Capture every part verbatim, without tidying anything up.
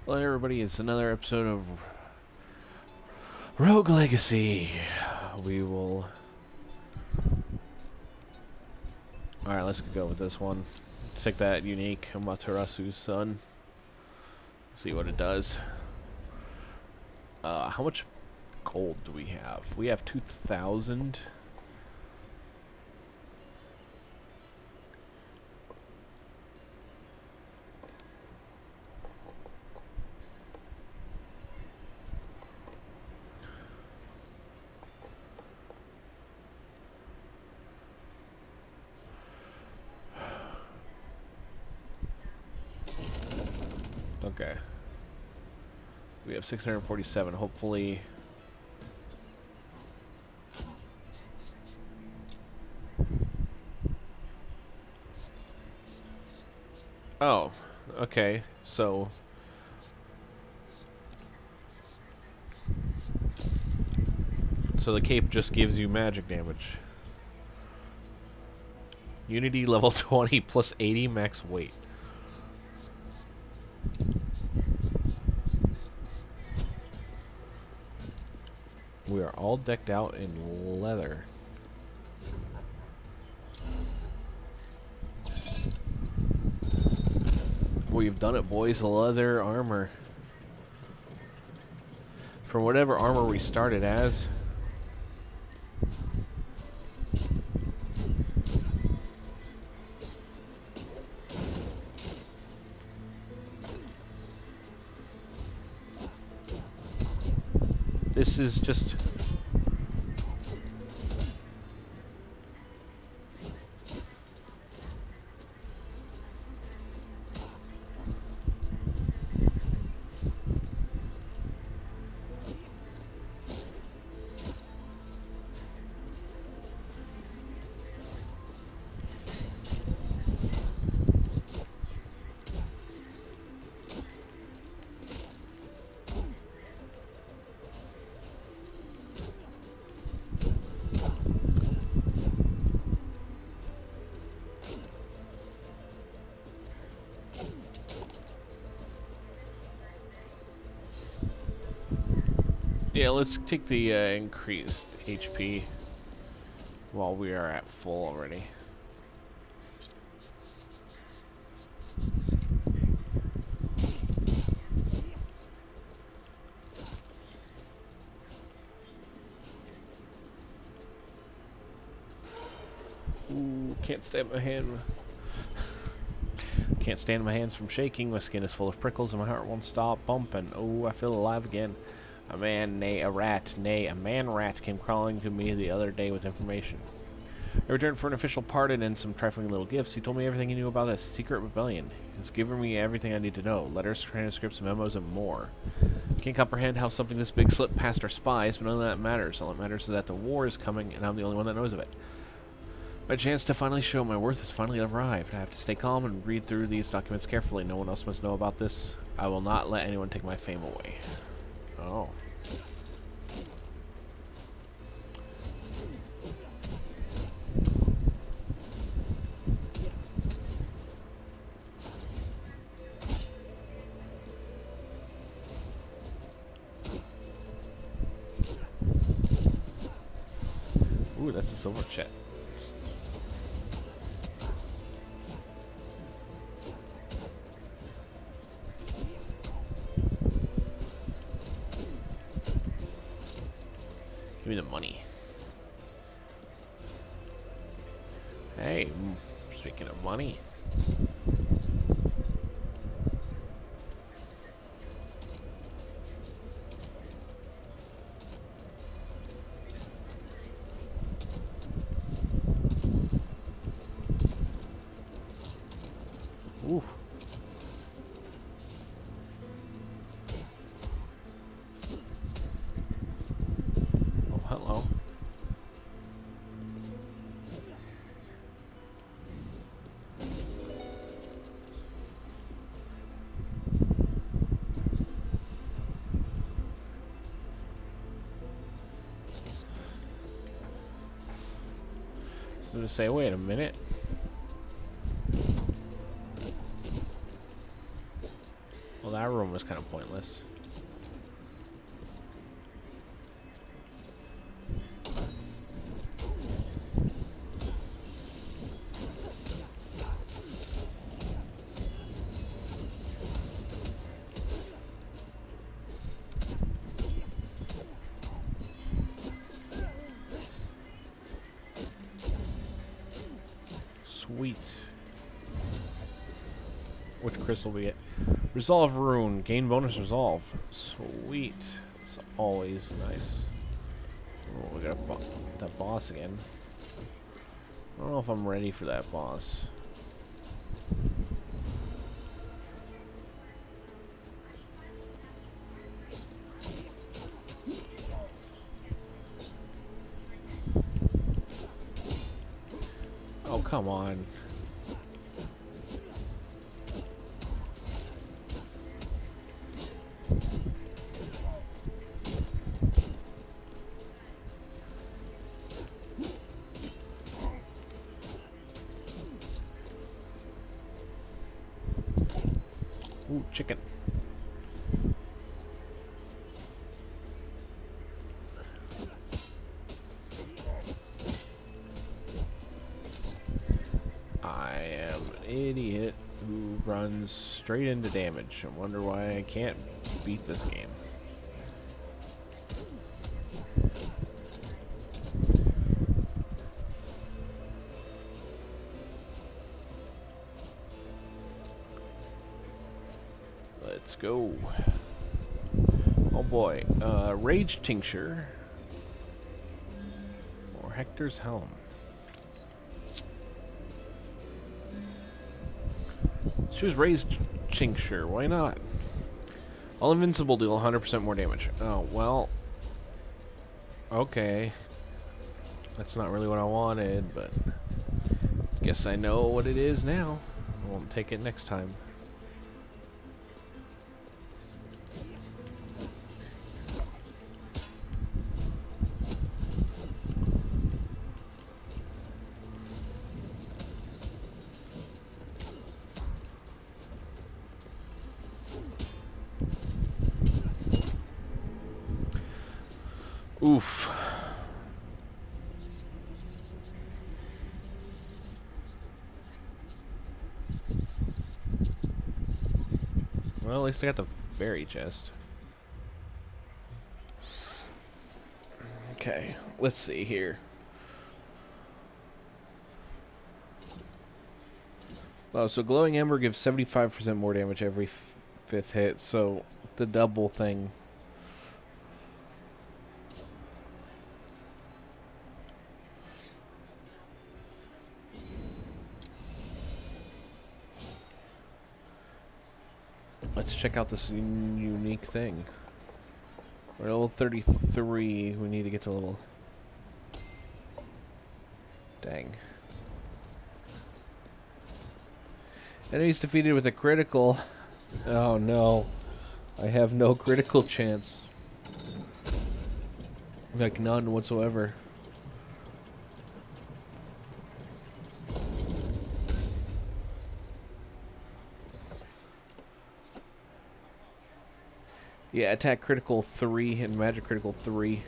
Hello everybody, it's another episode of Rogue Legacy. We will... Alright, let's go with this one. Take that unique Amaterasu's son. See what it does. Uh, how much gold do we have? We have two thousand. Okay. We have six hundred forty-seven. Hopefully... Oh, okay. So... So the cape just gives you magic damage. Unity level twenty plus eighty max weight. We are all decked out in leather. We've done it, boys. Leather armor. From whatever armor we started as. This is just... Yeah, let's take the uh, increased H P while we are at full already. Ooh, can't stand my hand. Can't stand my hands from shaking. My skin is full of prickles and my heart won't stop bumping. Oh, I feel alive again. A man, nay, a rat, nay, a man-rat came crawling to me the other day with information. I returned for an official pardon and some trifling little gifts. He told me everything he knew about this secret rebellion. He's given me everything I need to know. Letters, transcripts, memos, and more. Can't comprehend how something this big slipped past our spies, but none of that matters. All that matters is that the war is coming, and I'm the only one that knows of it. My chance to finally show my worth has finally arrived. I have to stay calm and read through these documents carefully. No one else must know about this. I will not let anyone take my fame away. Oh. Ooh, that's a silver chest. Give me the money. Hey, speaking of money. Ooh. Oh, hello. So to say, wait a minute. Well, that room was kind of pointless. Sweet. Which crystal we get? Resolve rune. Gain bonus resolve. Sweet. It's always nice. Oh, we got a bo that boss again. I don't know if I'm ready for that boss. Oh, come on. Ooh, chicken. I am an idiot who runs straight into damage. I wonder why I can't beat this game. Let's go. Oh boy. Uh, Rage Tincture. Or Hector's Helm. Choose Rage Tincture. Why not? All Invincible deal one hundred percent more damage. Oh, well. Okay. That's not really what I wanted, but guess I know what it is now. I won't take it next time. Oof. Well, at least I got the fairy chest. Okay, let's see here. Oh, so Glowing Ember gives seventy-five percent more damage every f fifth hit, so the double thing. Let's check out this unique thing. We're at level thirty-three. We need to get to level... Dang. Enemies defeated with a critical. Oh no. I have no critical chance. Like none whatsoever. Yeah, attack critical three and magic critical three.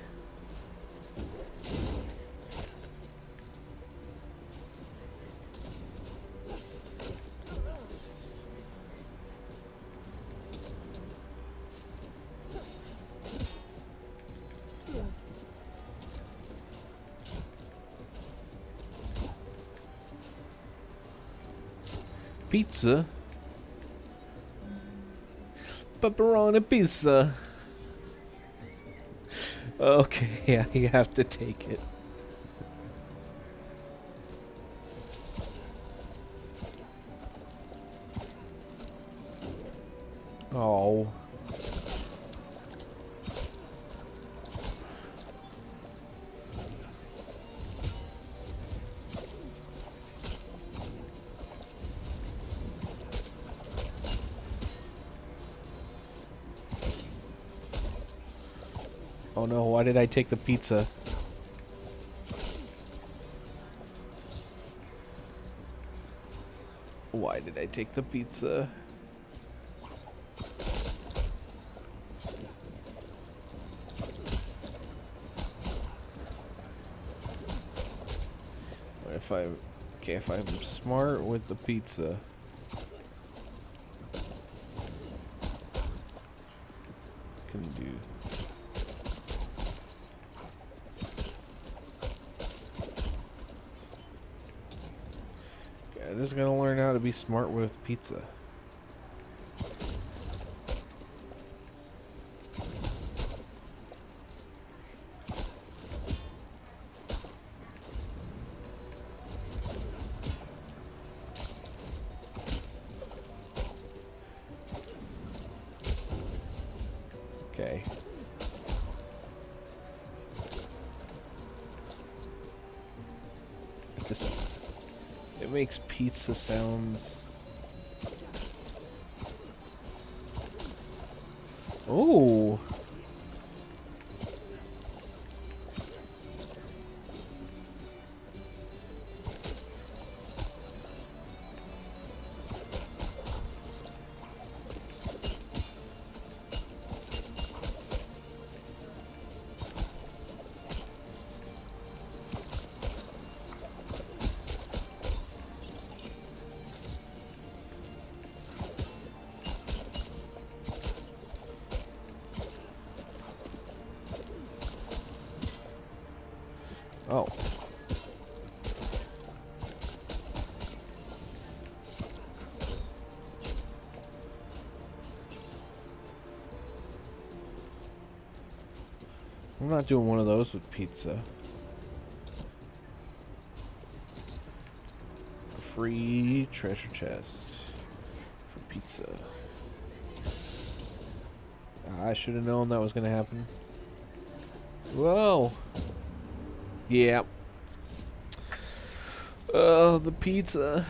Pizza? Pepperoni pizza. Okay, yeah, you have to take it. Oh. Oh no, why did I take the pizza? Why did I take the pizza? if I, okay, if I'm smart with the pizza. Can do. Okay, I'm just gonna learn how to be smart with pizza. Okay. This, it makes pizza sounds. Oh. Oh. I'm not doing one of those with pizza. A free treasure chest for pizza. I should have known that was going to happen. Whoa. Yep. Oh, the pizza.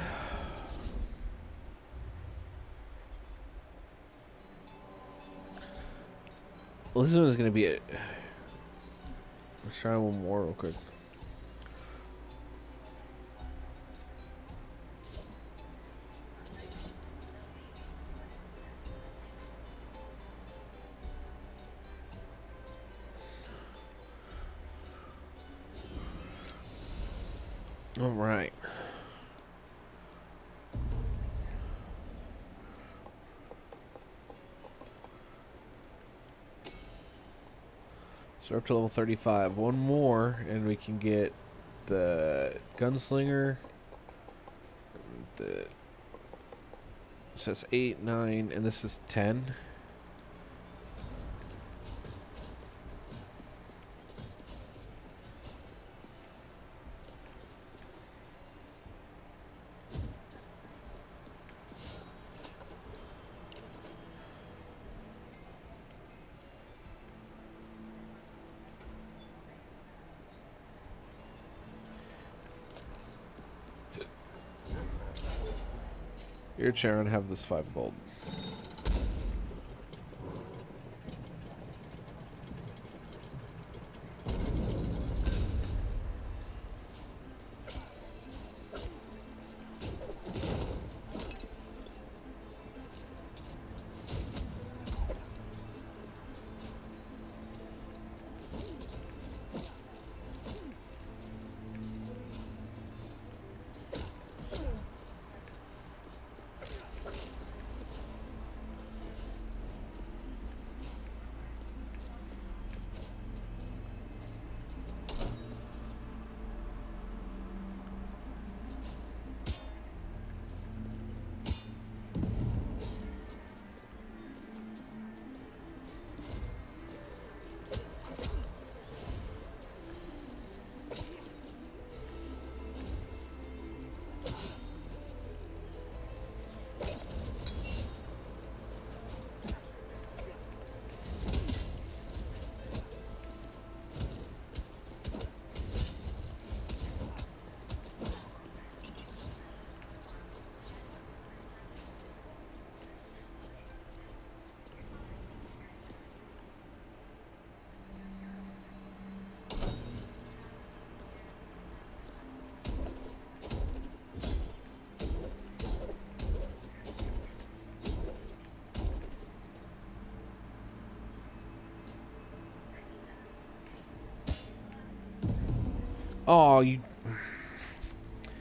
Well, this one is going to be it. Let's try one more real quick. All right. So we're up to level thirty-five. One more, and we can get the gunslinger. The so that's eight, nine, and this is ten. Here, Sharon, have this five gold. Oh, you...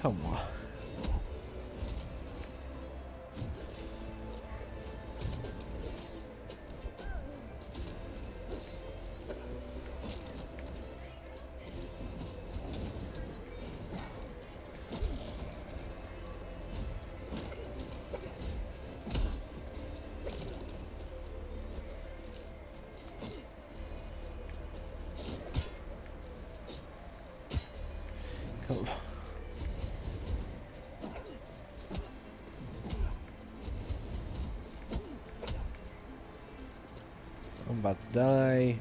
Come on. Come on. I'm about to die.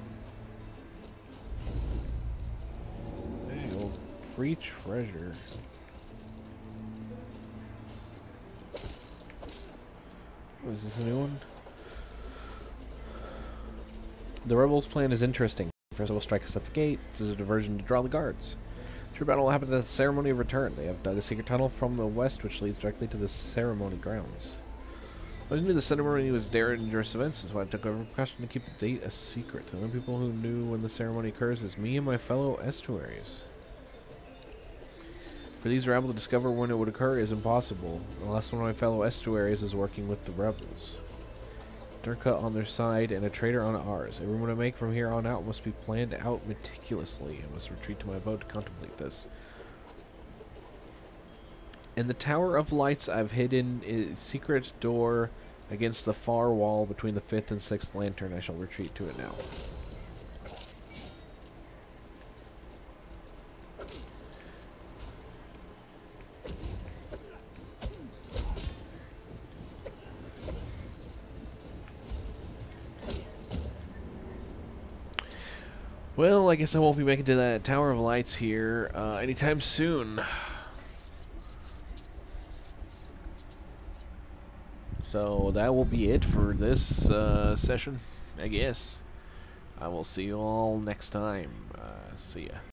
Hey, go. Free treasure. Was this a new one? The rebels' plan is interesting. First, they will strike us at the gate. This is a diversion to draw the guards. True battle will happen at the ceremony of return. They have dug a secret tunnel from the west, which leads directly to the ceremony grounds. I knew the ceremony was dangerous events, that's why I took over precaution to keep the date a secret. The only people who knew when the ceremony occurs is me and my fellow estuaries. For these are able to discover when it would occur is impossible, unless one of my fellow estuaries is working with the rebels. Durka on their side and a traitor on ours. Every move I make from here on out must be planned out meticulously. I must retreat to my boat to contemplate this. In the Tower of Lights, I've hidden a secret door against the far wall between the fifth and sixth lantern. I shall retreat to it now. Well, I guess I won't be making it to that Tower of Lights here uh, anytime soon. So that will be it for this uh, session, I guess. I will see you all next time. Uh, see ya.